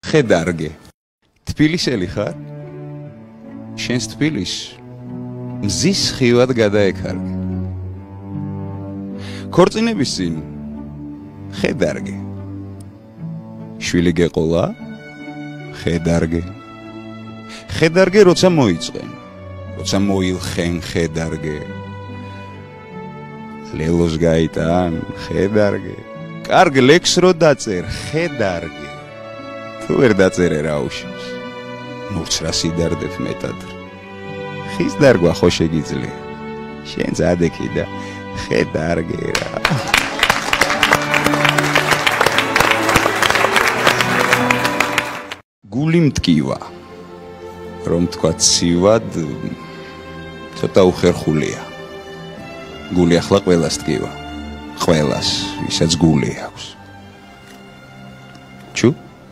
ხედარგე. თბილისელი ხარ? შენს თბილის მზის ხივად გადაეკარგე. ქორწინების წინ ხედარგე. შვილი გეყოლა? ხედარგე. ხედარგე როცა მოიწყენ, როცა მოილხენ ხედარგე. ლელოს გაიტან ხედარგე. კარგ ლექს რო დაწერ ხედარგე. თუ ვერ დაწერე რა უშავს. ნურც რა სიდარდებ მეტად. ხის დარგვა ხო შეგიძლია. შენ ზადექი და ხედარგე რა. გული მტკივა. რომ თქვა ცივად ცოტა უხერხულია. გული ახლა ყველას ტკივა. ყველას, ვისაც გული აქვს. ჩუ?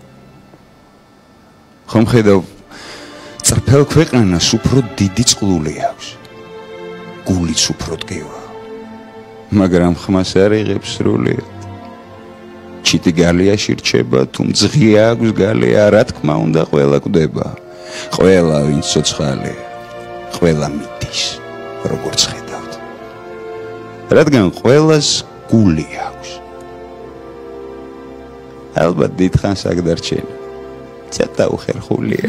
ხომ ხედავ წრფელ ქვეყანას უფრო დიდი წყლული აქვს. გულიც უფრო ტკივა. მაგრამ ხმას არ იღებს სრულიად. ჩიტი გალიაში რჩება, თუ მძღია აქვს გალია, რა თქმა უნდა ყველა კვდება. ყველა ვინც ცოცხალია, ყველა მიდის, როგორც ხედავთ. რადგან ყველას გული აქვს. ალბათ დიდხანს აქ დარჩენა. ცოტა უხერხულია.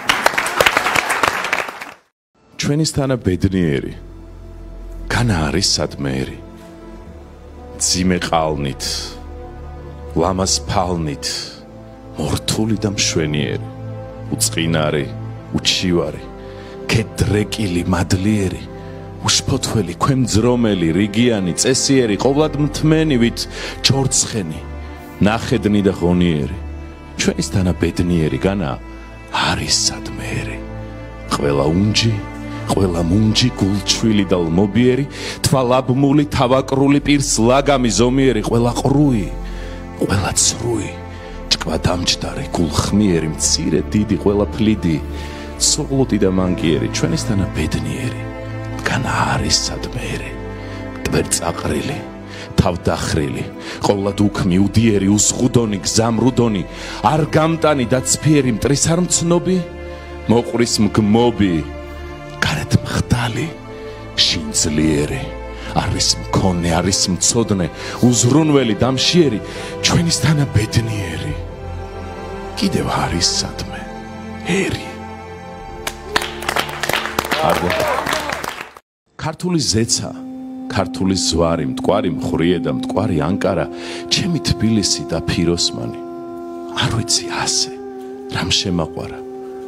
ჩვენისთანა ბედნიერი განა არის სადმეერი. ძიმე ყალნით, ლამას ფალნით, მორთული და მშვენიერი. უწყინარი, უჩივარი, კედრეკილი, მადლიერი, უშფოთველი, ქვემძრომელი, რიგიანი, წესიერი, ყოვლად მთმენი, ვით ჩორცხენი, ნახედნი და ღონიერი. ჩვენისთანა ბედნიერი განა არის სადმეერი. ყველა უნჯი, ყველა მუნჯი, გულჩვილი და ლმობიერი, თვალაბმული, თავაკრული, პირს ლაგამი ზომიერი, ყველა ყრუი, ყველა ცრუი, ჭკვა დამჯდარი, გულხმიერი, მცირე, დიდი, ყველა ფლიდი, სოღლუტი და მანგიერი, ჩვენისთანა ბედნიერი, განა არის სადმეერი, ტვერწაყრილი, თავდახრილი, ყოვლად უქმი, უდიერი, უზღუდონი, გზამრუდონი, არ გამტანი და ცფიერი, მტრის არ მცნობი, მოყრის მგმობი, გარეთ მხდალი, შინძლიერი, არის მქონე, არის მცოდნე, უზრუნველი, დამშიერი, ჩვენისთანა ბედნიერი, კიდევ არის სადმე, ერი. ქართული ზეცა, ქართული ზვარი, მტკვარი მხრიე და მტკვარი ანკარა, ჩემი თბილისი და ფიროსმანი, არ ვიცი ასე, რამ შემაყვარა.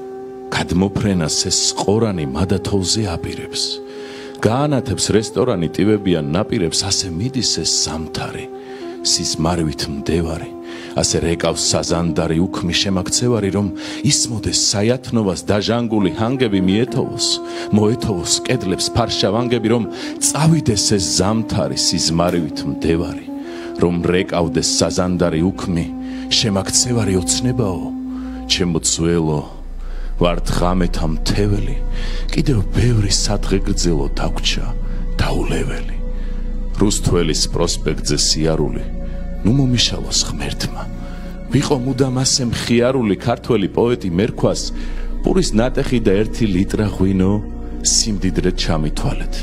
გადმოფრენას ეს ყორანი მადათოვზე აპირებს. გაანათებს რესტორანი ტივებიან ნაპირებს, ასე მიდის ეს ზამთარი, სიზმარვით მდევარი, ასე რეკავს საზანდარი უქმი შემაქცევარი, რომ ისმოდეს საიათნოვას დაჟანგული ჰანგები მიეთოვოს, მოეთოვოს კედლებს ფარშავანგები, რომ წავიდეს ეს ზამთარი სიზმარვით მდევარი, რომ რეკავდეს საზანდარი უქმი შემაქცევარი ოცნებაო, ჩემო ძველო, ვართ ღამეთა მთეველი, კიდევ ბევრი სადღე გრძელო დაგვრჩა დაულეველი. რუსთველის პროსპექტზე სიარული, ნუ მომიშალოს ღმერთმა. ვიყო მუდამ ასე მხიარული ქართველი პოეტი მერქვას, პურის ნატეხი და 1 ლიტრა ღვინო სიმდიდრე ჩამითვალეთ.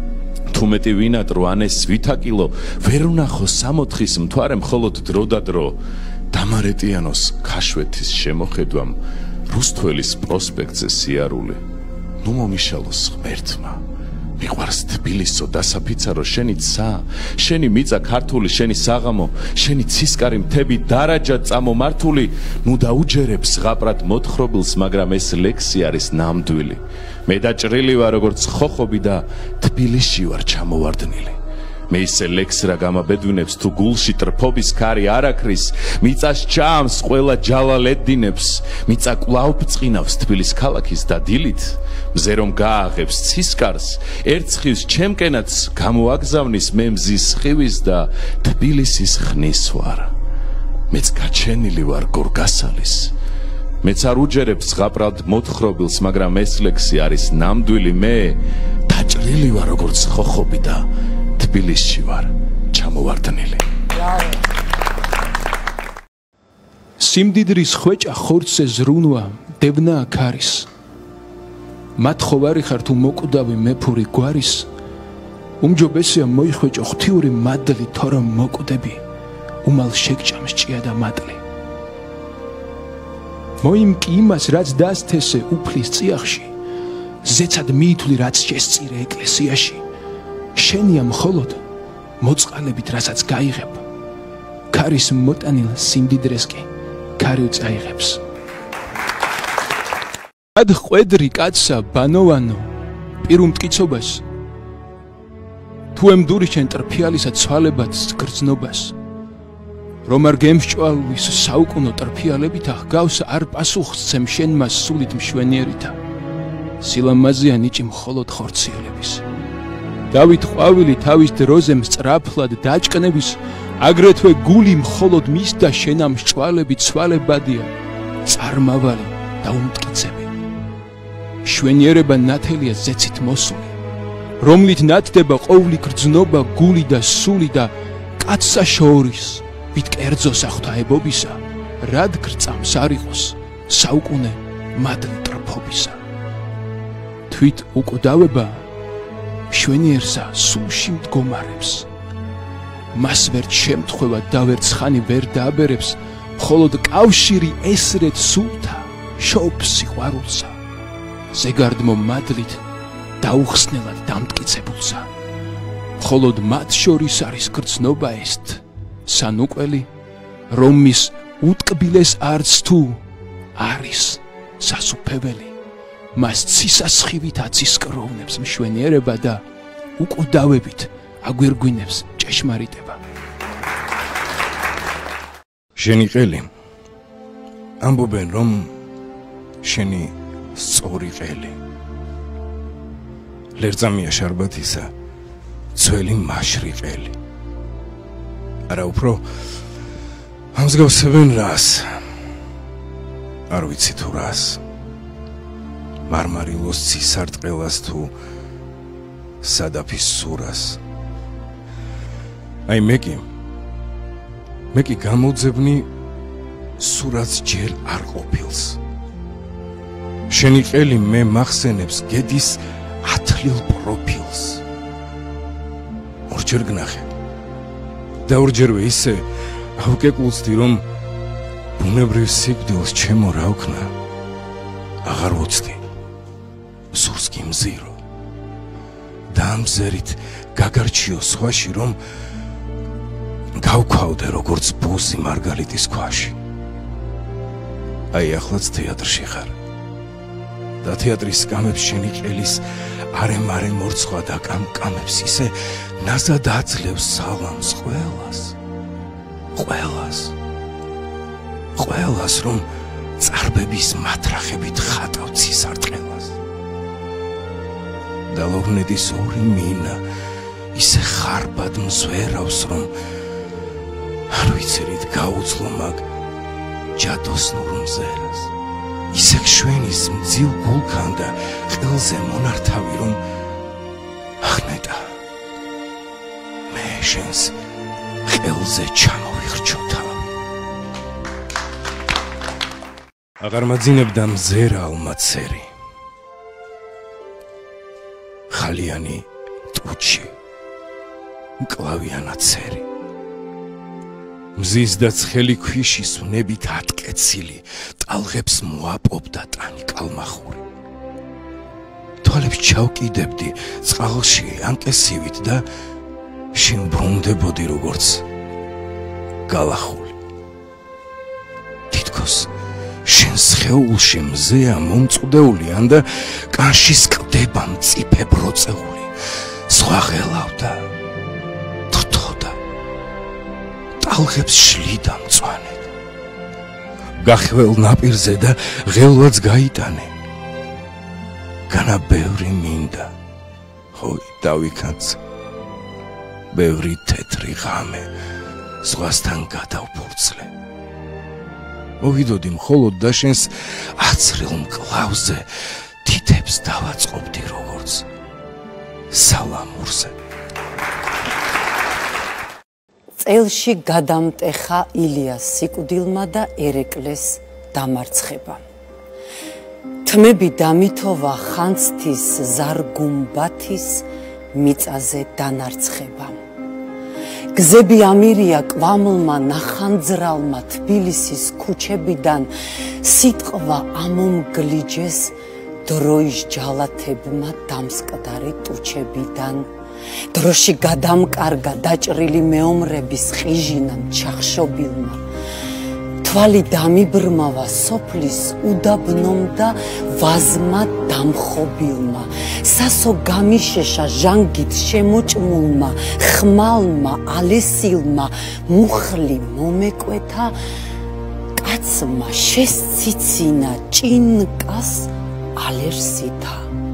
თუ მეტი ვინატრო ან ეს ვითაკილო, ვერ ვნახო 60-ის მთვარე მხოლოდ დრო და დრო, დამარეტიანოს ქაშვეთის შემოხედვამ, რუსთველის პროსპექტზე სიარული, ნუ მომიშალოს ღმერთმა. მიყვარს თბილისო დასაფიცარო შენი ცა, შენი მიწა ქართული, შენი საღამო, შენი ცისკარი მთები დარაჯად წამომართული, ნუ დაუჯერებს ზღაპრად მოთხრობილს, მაგრამ ეს ლექსი არის ნამდვილი. მე დაჭრილი ვარ როგორც ხოხობი და თბილისში ვარ ჩამოვარდნილი. მე ისე ლექს რა გამაბედვინებს, თუ გულში ტრფობის ქარი არაქრის, მიწას ჩაამს ყველა ჯალალედინებს, მიწა კვლავ ბწყინავს თბილის ქალაქის და დილით, მზე რომ გააღებს ცისკარს, ერცხის ჩემკენაც გამოაგზავნის მე მზის ხივის და თბილისის ხნის ვარ. მეც გაჩენილი ვარ გორგასალის, მეც არ უჯერებს ზღაპრად მოთხრობილს, მაგრამ ეს ლექსი არის ნამდვილი. მე დაჭრილი ვარ როგორც ხოხობი და თბილისში ვარ ჩამოვარდნილი. სიმდიდრის ხვეჭა ხორცზე ზრუნვა დებნა ქარის მათ ხოვარი ხარ თუ მოკვდავი მეფური გვარის უმჯობესია მოიხვეჭო ღვთიური მადლი თორემ მოკვდები უმალ შეგჭამს ჭია და მატლი მოიმკი იმას რაც დასთესე უფლის წიაღში ზეცად მიითვლი რაც შესწირე ეკლესიაში შენია მხოლოდ მოწყალებით რასაც გაიღებ ქარის მოტანილ სიმდიდრეს კი ქარი უწაიღებს ad ყვედრი კაცსა ბანოვანო პირუმტკიცობას თუ ემდური შენ ტრფიალისა ცვალებად გრძნობას რომ არ გემსჭვალვის საუკუნო ტრფიალებითა ჰგავს არ პასუხს ცემ შენ მას სულით მშვენიერითა სილამაზეა ნიჭი მხოლოდ ხორციელების დავით ყვავილი თავის დროზე სწრაფლად დაჭკნების აგრეთვე გული მხოლოდ მის და შენ ამ მშვალები ცვალებადია წარმავალი და უმტკიცები შვენიერება ნათელია ზეცით მოსული რომლით ნათდება ყოვლი გრძნობა გული და სული და კაცსა შორის ვით კერძოს აღთაებობისა რად გრწამს არ იყოს საუკუნე მადლი ტრფობისა თვით უკვდავება შვენიერსა სულში მდგომარებს მას ვერც შემთხვევა და ვერც ხანი ვერ დააბერებს მხოლოდ კავშირი ესრეთ სულთა შობს სიყვარულსა ზეგარდმო მადლით დაუხსნელად დამტკიცებულსა მხოლოდ მათ შორის არის გრძნობა ესთ სანუყველი რომ მის უტკბილეს არც თუ არის სასუფეველი მას ცისასხივით აცისკროვნებს მშვენიერება და უკვდავებით აგვირგვინებს ჭეშმარიტება შენი ყელი ამბობენ რომ შენი სწორი ყელი ლერწამია შარბათისა ძველი მაშრი ყელი არა უფრო ამსგავსებენ რას არ ვიცი თუ რას მარმარილოს ცისარტყელას თუ სადაფის სურას აი მე კი გამოძებნი სურათს ჯერ არ ყოფილს შენი ყელი მე მახსენებს გედის ათლილ პროფილს ორჯერ გნახე და ორჯერვე ისე ავკეკლუცდი რომ ბუნებრივ სიკვდილს ჩემო რა ვქნა აღარ ვუცდი სურს კი მზირო და ამ ზერით გაგარჩიო სხვაში რომ გავქვავდე როგორც ბუზი მარგალიტის ქვაში აი ახლაც თეატრში ხარ და თეატრის კამებს შენი ყელის არემ მორცვა და კამკამებს ისე ნაზად აძლევს სალამს ყველას რომ წარბების მათრახებით ხატავ ცისარტყელას და ლოგნედის ორი მინა ისე ხარბად მზვერავს რომ არ ვიცი რით გაუძლო მაგ ჯადოსნურ მზერას ისე შვენის მძილ გულქან და ყელზე მონართავი რომ ახნეტა მე შენს ყელზე ჩამოვიხრჩო თავი აღარ მაძინებდა მზერა ალმაცერი ხალიანი ტუჩი მკლავიანაცერი მზის და ცხელი ქვიშის ვნებით ატკეცილი ტალღებს მოაპობდა ტანი კალმახური თვალებს ჩავკიდებდი წყალში ანკესივით და შენ ბრუნდებოდი როგორც გალახული თითქოს შენ სხეულში მზეა მომწუდეული ან და კანში სკდება მწიფე ბროწეული სხვა ღელავდა ტალღებს შლიდა მწვანედ გახევალ ნაპირზე და ღელვაც გაიტანე განა ბევრი მინდა ხოი დავიქაც ბევრი თეთრი ღამე ზღვასთან გადავფურცლე მოვიდოდი მხოლოდ და შენს აცრილ მკლავზე თითებს დავაწყობდი როგორც სალამურზე წელში გადამტეხა ილიას სიკვდილმა და ერეკლეს დამარცხებამ. თმები დამითოვა ხანძთის ზარგუმბათის მიწაზე დანარცხებამ. გზები ამირია კვამლმა ნახანძრალმა თბილისის ქუჩებიდან სიტყვა ამომგლიჯეს დროის ჯალათებმა დამსკდარი ტუჩებიდან. დროში გადამკარგა დაჭრილი მეომრების ხიჟინამ ჩახშობილმა. თვალი დამიბრმავა სოფლის უდაბნომ და ვაზმა დამხობილმა. სასო გამიშეშა ჟანგით შემოჭმულმა ხმალმა ალესილმა მუხლი მომეკვეთა კაცმა შესციცინა ჭინკას ალერსითა.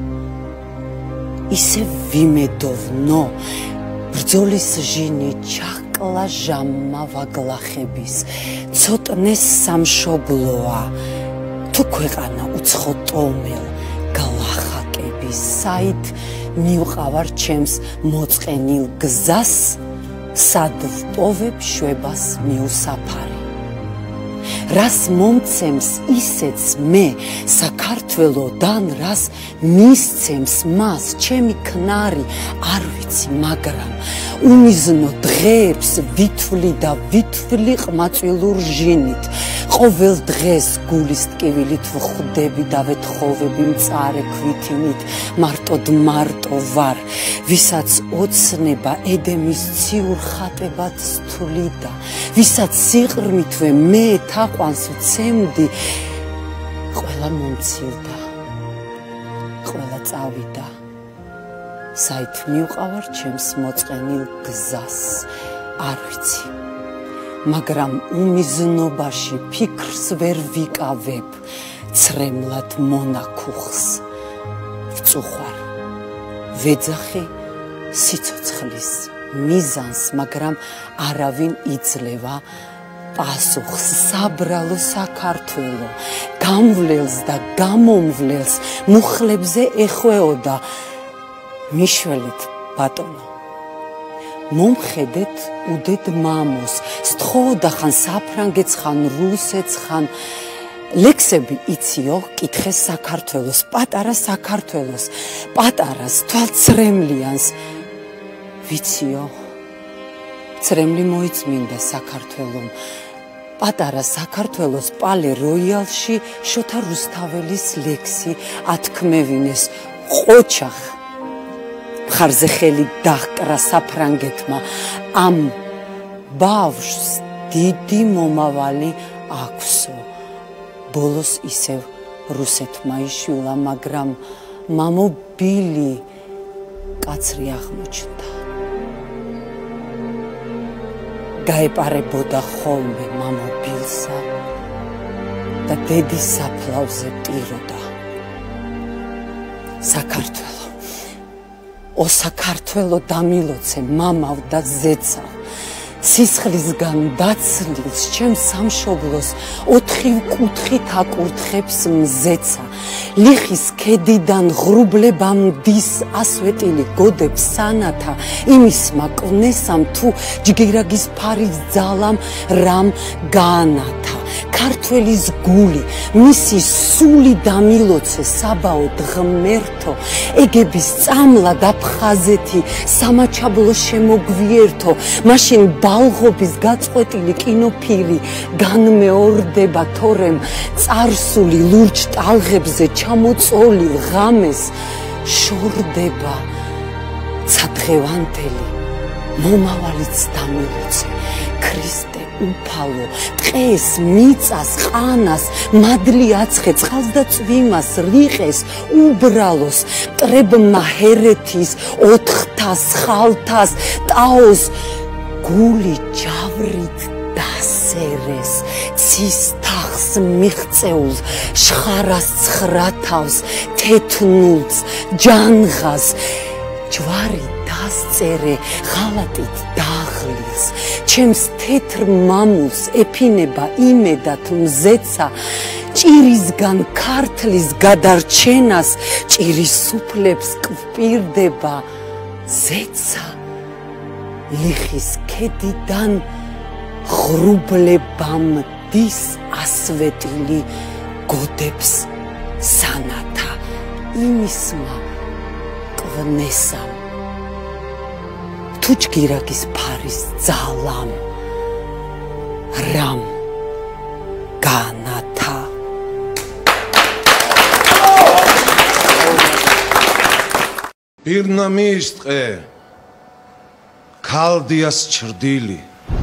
ისე ვიმედოვნო ბრძოლის ჟინი ჩაყლა ჟამმა ვაგლახების ცოტნეს სამშობლოა თუ ქვეყანა უცხო ტომელ გლახაკების საით მივყავარ ჩემს მოწყენილ გზას სად ვპოვებ შვებას მიუსაფარი. რას მომცემს ისეც მე საქართველოდან რას მისცემს მას ჩემი ქნარი არ ვიცი მაგრამ უმიზნო დღეებს ვითვლი და ვითვლი ყმაწვილურ ჟინით ყოველ დღეს გულის ტკივილით ვხვდები და ვეთხოვები მწარე ქვითინით მარტო ვარ ვისაც ოცნება ედემის ციურ ხატებად სთვლიდა ვისაც სიყრმითვე მე თაყვანს ვცემდი ყველა მომცილდა ყველა წავიდა საით მივყავარ ჩემს მოწყენილ გზას არ ვიცი მაგრამ უმიზნობაში ფიქრს ვერ ვიკავებ ცრემლად მონაქუხს ვწუხვარ ვეძახი სიცოცხლის მიზანს მაგრამ არავინ იძლევა პასუხს საბრალო საქართველო გამვლელს და გამომვლელს მუხლებზე ეხვეოდა მიშველით ბატონო მომხედეთ უდედ მამოს სთხოვდა ხან საფრანგეთს ხან რუსეთს ხან ლექსები იციო კითხე საქართველოს პატარას თვალცრემლიანს ვიციო ცრემლი მოიწმინდა საქართველომ პატარა საქართველოს პალე როიალში შოთა რუსთაველის ლექსი ათქმევინეს ყოჩახ მხარზე ხელი დაჰკრა საფრანგეთმა ამ ბავშვს დიდი მომავალი აქვსო ბოლოს ისევ რუსეთმა იშვილა მაგრამ მამობილი კაცრი აღმოჩნდა გაეპარებოდა ხოლმე მამობილსა და დედის საფლავზე ტიროდა საქართველო ო საქართველო დამილოცე მამავ და ზეცავ სისხლისგან დაცლილს ჩემს სამშობლოს 4 კუთხით აკურთხებს მზეცა ლიხის ქედიდან ღრუბლებამ დის ასვეტილი გოდებს სანათა იმისმა კვნესამ თუ ჯგირაგის ფარის ძალამ რამ გაანათა ქართველის გული მისი სული დამილოცე საბაოდ ღმერთო ეგების წამლა და ფხაზეთი სამაჩაბლო შემოგვიერთო მაშინ ბალღობის გაწყვეტილი კინოფირი განმეორდება თორემ წარსული ლურჯ ტალღებზე ჩამოწოლილ ღამეს შორდება ცადღევანდელი მომავალიც დამილოცე ქრისტე უფალო ტყეს მიწას ყანას მადლი აცხე წყალს და წვიმას რიყეს უბრალოს მტრებმა ჰერეთის ოთხთას ხალთას ტაოს გული ჯავრით დასერეს ცის თახს მიღწეულ შხარას ცხრათავს თეთნულს ჯანღას ჯვარი დასწერე ღალატით დაღლილს ჩემს თეთრ მამულს ეფინება იმედად მზეცა ჭირისგან ქართლის გადარჩენას ჭირის სუფლებს კვირდება ზეცა ლიხის ქედიდან ღრუბლებამ დის ასვეტილი გოდებს სანათა იმისმა კვნესამ თუ ჯგირაკის ფარის ძალამ რამ განათა პირნა მიისწყე ქალდიას ჩრდილი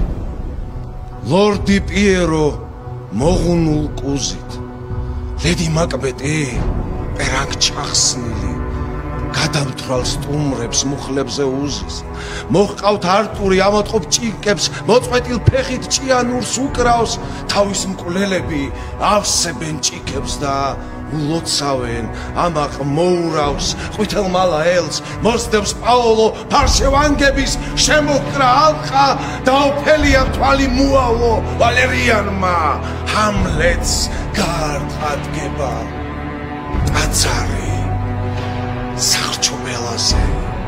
ლორდი პიერო მოღუნულ კუზით ლედი მაკბეტი პერანგ ჩახსნილი გადამთვალ სტუმრებს მუხლებზე უზის მოჰყავთ არტური ამოწყობ ჭიკებს მოწყვეტილ ფეხით ჭიანურს უკრავს თავის მკვლელები ავსებენ ჭიკებს და ულოცავენ ამაყ მოურავს ყვითელმალა ელს მოსდევს პაოლო ფარშევანგების შემოჰკრა ალყა და ოფელია თვალი მუავლო ვალერიანმა ჰამლეტს გართადგება ტაძარი სახჩობელაზე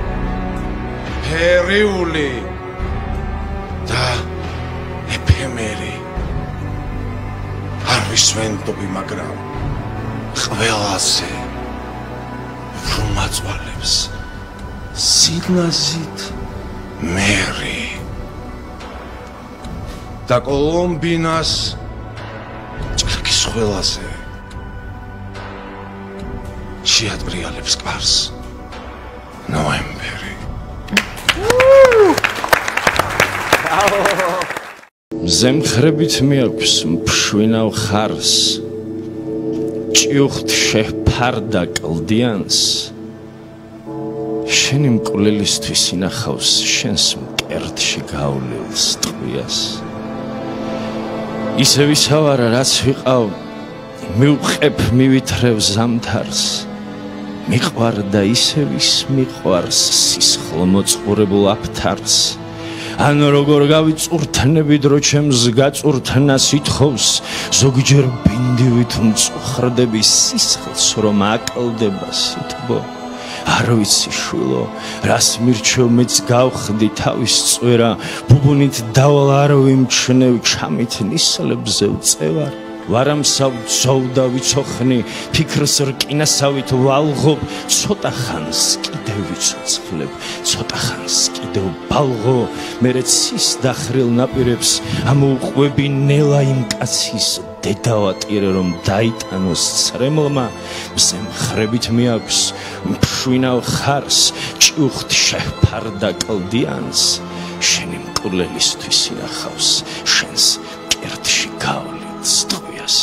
ფერიული და ეფემერი არ ვისვენდობი მაგრამ ყველაზე ვუმაწვალებს სიგნაზით მერი და კოლომბინას ჭრიკის ყველაზე შეატრიალებს კარს ნოემბერი მზემხრებით მიაქვს მშვენავ ხარს ჭიუხთ შეფარდა კლდიანს შენი მკვლელისთვის ინახავს შენს მკერდში გავლილს ტყვიას ისე ვისავარა რაც ვიყავ მივყებ მივითრევ ზამთარს მიყვარდა ისე ვის მიყვარს სისხლ მოწყურებულ აფთარს ან როგორ გავიწურთნები დრო ჩემს გაწურთნას ითხოვს ზოგჯერ ბინდივით მწუხრდები სისხლს რომ აკლდება სითბო არ ვიცი შვილო რას მირჩევ მეც გავხდი თავის წვერა ბუბუნით დავალ არ ვიმჩნევ ჩამით ნისლებზე ვწევარ ვარამსავ ძოვდა ვიცოხნი ფიქრს რკინასავით ვალღობ ცოტა ხანს კიდევ ვიცოცხლებ ცოტა ხანს კიდევ ბალღო მერე ცის დახრილ ნაპირებს ამოუყვები ნელა იმ კაცის დედავატირე რომ დაიტანოს ცრემლმა მზემხრებით მიაქვს მშვენავ ხარს ჭიუხთ შეფარდა კლდიანს შენი მკვლელისთვის ინახავს შენს მკერდში გავლილს ტყვიას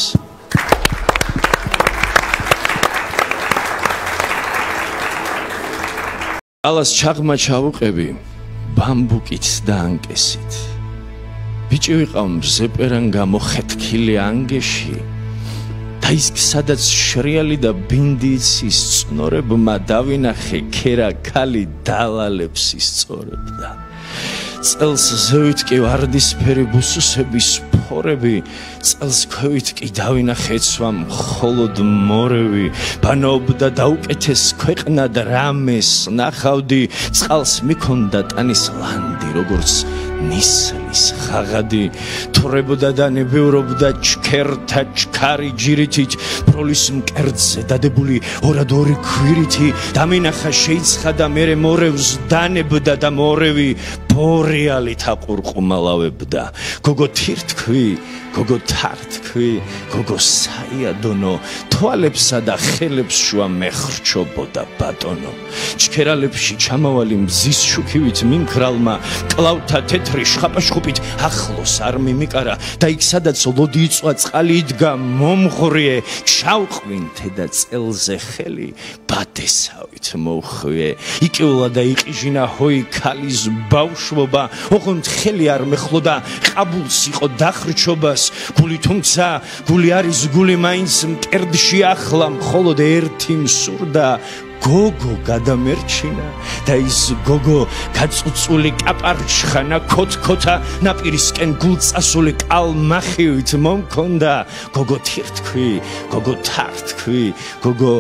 ალას ჩაღმა ჩავუყები ბამბუკით და ანკესით ბიჭი ვიყავ მზეპერან გამოხეთქილი ანგეში და ის სადაც შრიალი და ბინდი იცის წნორებმა დავინახე ქერა ქალი დალალებს ისწორებდა წელს ზევით კი ვარდისფერი ბუსუსების ფორები წელს ქვევით კი დავინახე ცვა მხოლოდ მორევი ბანაობდა დაუკეთეს ქვეყნა და რამეს ნახავდი წყალს მიქონდა ტანის ლანდი როგორც ნისლის ხაღადი თურებდა და ნებევრობდა ჩქერთა ჩქარი ჯირითით პროლის მკერდზე დადებული ორადორი ქვირითი დამინახა შეიცხადა მერე მორევს დანებდა და მორევი ბორეალით აყურყმალავებდა გოგო თირთქვი გოგო თართქვი გოგო საიადონო თვალებსა და ხელებს შუა მეხრჩობოდა ბატონო ჩქერალებში ჩამავალი მზის შუქივით მიმქრალმა კლავთა თეთრი შხაპაშხუპით ახლოს არ მიმიკარა და იქ სადაც ლოდი იწვა წყალი იდგა მომღრიე ჩავყვინთე და წელზე ხელი ბადესავით მოუხვიე იკიულა და იყიჟინა ჰოი ქალის ბავშვობა ოღონდ ხელი არ მეხლოდა ყაბულს იყო დახრჩობას გული თუმცა გული არის გული მაინც მკერდში ახლა მხოლოდ ერთი მსურდა გოგო გადამერჩინა და ის გოგო გაწუწული კაპარჩხანა ქოთქოთა ნაპირისკენ გულწასული კალმახივით მომქონდა გოგო თირთქვი გოგო თართქვი გოგო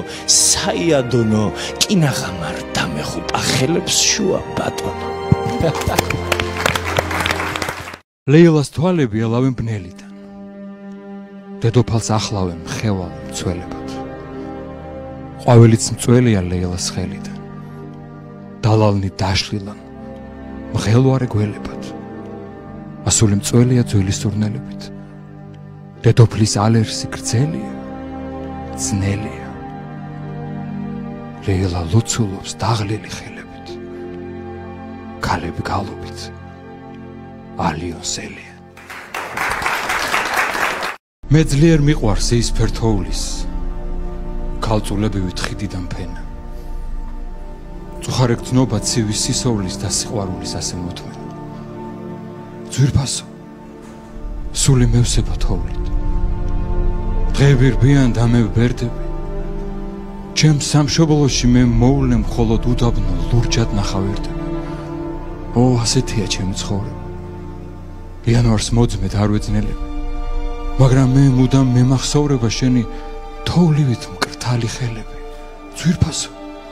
საიადონო კინაღამარ დამეხუპა ხელებს შუა ბატონო ლეილას თვალები ელავენ ბნელიდან. დედოფალს ახლავენ მხევალ მწველებად. ყვავილიც მწველია ლეილას ხელიდან. დალალნი დაშლილან მღელვარე გველებად. ასული მწველია ძველი სურნელებით. დედოფლის ალერსი გრძელია, ძნელია. ლეილა ლოცულობს დაღლილი ხელებით. ქალები გალობით ალიონსელია. მე ძლიერ მიყვარს იისფერ თოვლის ქალწულებივით ხიდიდან ფენა. წუხარეკ ძნობა ცივი სისოვლის და სიყვარულის ასე მოთმენა. ძვირფასო სული მევსება თოვლით. დღეები რბიან და მე ვბერდები. ჩემ სამშობლოში მე მოვლე მხოლოდ უდაბნო ლურჯად ნახავერდები. ო, ასეთია ჩემი ცხოვრება. იანვარს მოძმედ არ ვეძნელები. მაგრამ მე მუდამ მემახსოვრება შენი თოვლივით მკრთალი ხელები. ძვირფასო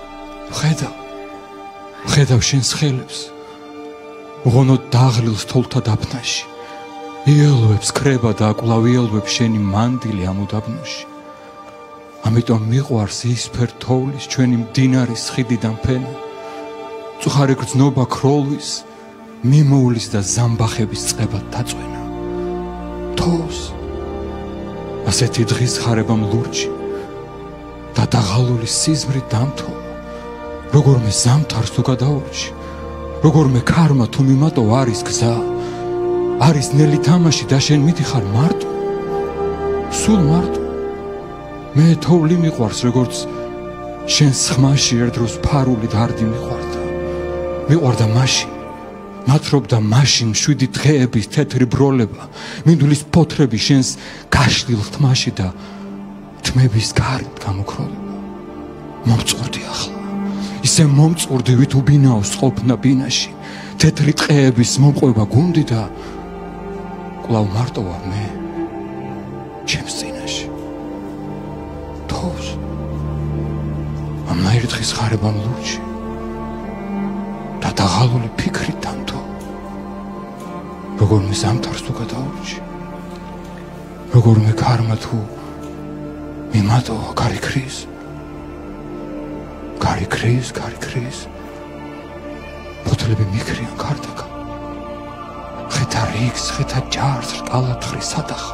ხედავ შენს ხელებს. უღონოდ დაღლილს თოვლთა დაფნაში. იელვებს კრება და კვლავ იელვებს შენი მანდილი ამ უდაბნოში. ამიტომ მიყვარს იისფერ თოვლის ჩვენი მდინარის ხიდიდან ფენა. წუხარე გრძნობა ქროლვის, მიმოვლის და ზამბახების წყებად დაწვენა. თოვს ასეთი დღის ხარებამ ლურჯი და დაღალული სიზმრით დამთო. როგორმე ზამთარს თუ გადაურჩი, როგორმე ქარმა თუ მიმატო არის გზა, არის ნელი თამაში და შენ მიდიხარ მარტო, სულ მარტო. მე თოვლი მიყვარს, როგორც შენ ხმაში ერთდროს ფარული დარდი მიყვარდა მაშინ, ნათრობდა მაშინ 7 დღეების თეთრი ბროლება, მინდვლის ფოთრები შენს გაშლილ თმაში და თმების გარეთ გამოკროლება. მომწურდი ახლა, ისე მომწურდი, ვით უბინაოს ყოფნა ბინაში, თეთრი ტყეების მომყვება გუნდი და კვლავ მარტო ვარ მე ჩემს წინაში. თოვს ამნაირი დღის ხარებამ ლურჯი და დაღალული ფიქრით დამთო. როგორმე ზამთარს თუ გადაურჩი, როგორმე ქარმა თუ მიმატო კარი ქრის, ფოთლები მიქრიან გარდაკა. ხეთა რიგს, ხეთა ჯარს, რტალათხრი სადახა,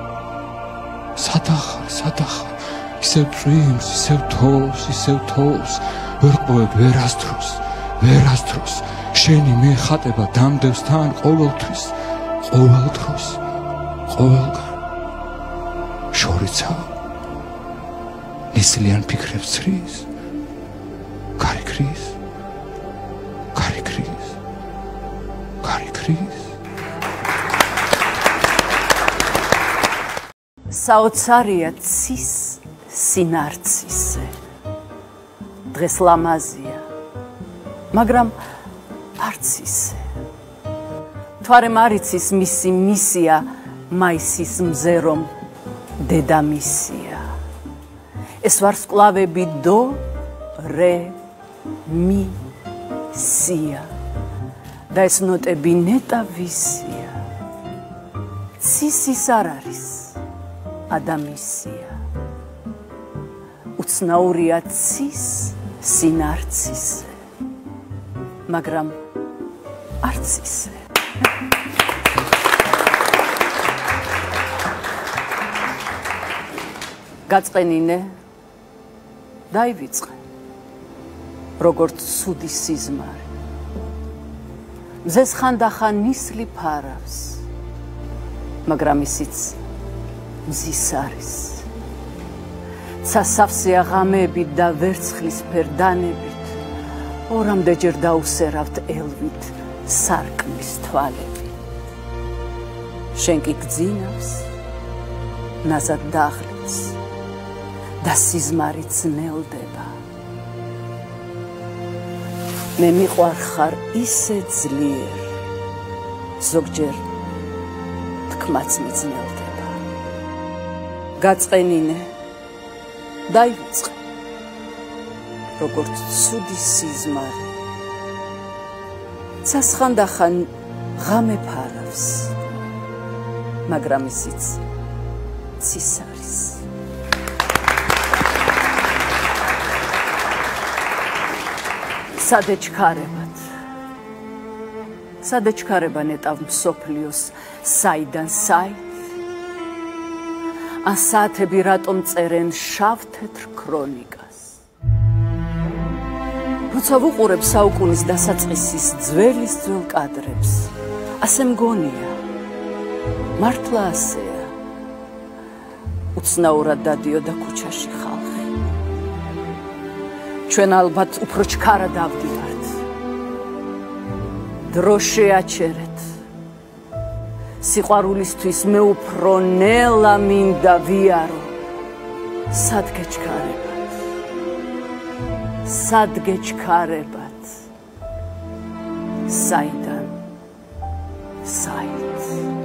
ისევ წვიმს, ისევ თოვს, ვერ ყვევებ, ვერ ასდროს, შენი მე ხატება დამდევს თან ყოველთვის, ყოველ დროს, ყოველგან. შორიცაა, ნისლიან ფიქრებს ცრის, კარი ქრის. საოცარია ცის სინარცისე. დღეს ლამაზია, მაგრამ არც ისე. თვარემ არ იცის მისი მისია, მაისის მზე რომ დედამისია. ეს ვარსკვლავები დო, რე, მი, სია და ეს ნოტები ნეტა ვისია. ცის ის არ არის ადამისია. უცნაურია ცის სინარცისე, მაგრამ არც ისე. გაწყენინე, დაივიწყე, როგორც ცუდი სიზმარი. მზეს ხანდახან ნისლი ფარავს, მაგრამ ისიც მზის არის. ცასავსეა ღამეებით და ვერცხლის ფერდანებით, ორამდეჯერ დაუსერავთ ელვით სარკმლის თვალები. შენ კი გძინავს, ნაზად დაღლილს და სიზმარი ძნელდება. მე მიყვარხარ ისე ძლიერ, ზოგჯერ თქმაც მიძნელდება. გაწყენინე, დაივიწყე, როგორც ცუდი სიზმარი. ცას ხანდახან ღამე ფარავს, მაგრამ ისიც ცის არის. სადეჩქარება ნეტავ მსოფლიოს საიდან საით, ან საათები რატომ წერენ შავ-თეთრ ქრონიკას. როცა ვუყურებ საუკუნის დასაწყისის ძველის ძველ კადრებს, ასე მგონია, მართლა ასეა. უცნაურად დადიოდა ქუჩაში ხალხი. ჩვენ ალბათ უფრო ჩქარად ავდივართ. დრო შეაჩერეთ. სიყვარულისთვის მე უფრო ნელა მინდა ვიარო. სად გეჩქარებათ? საიდან საით?